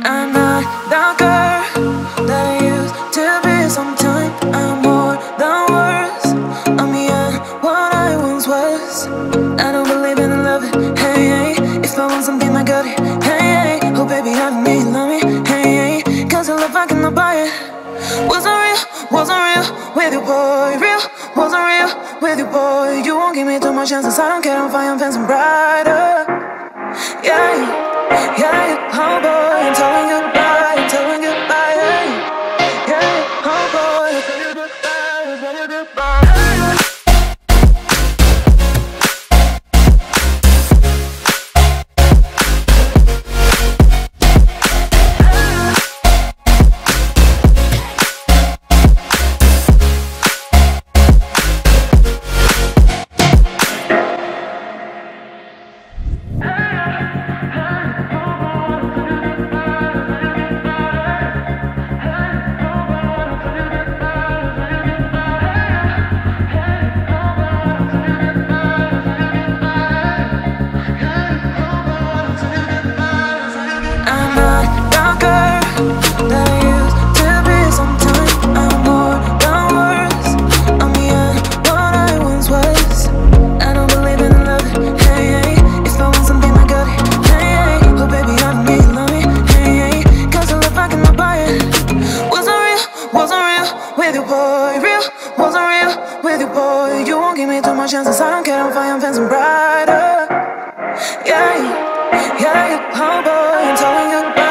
I'm not the girl that I used to be. Sometimes I'm more than words. I'm beyond what I once was. I don't believe in love, hey, hey. If I want something, I got it, hey, hey. Oh baby, I don't need love me, hey, hey. Cause the love I cannot buy it. Wasn't real with you, boy. Real, wasn't real with you, boy. You won't give me too much chances, I don't care, I'm fine, I'm fancy brighter. Yeah, yeah, oh boy, I'm telling goodbye, I'm telling goodbye, yeah, yeah, oh boy, I'm telling goodbye, I'm telling goodbye. With you, boy, real, wasn't real with you, boy. You won't give me too much chances, I don't care, I'm fine, I'm fancy brighter. Yeah, yeah, oh boy, I'm telling you.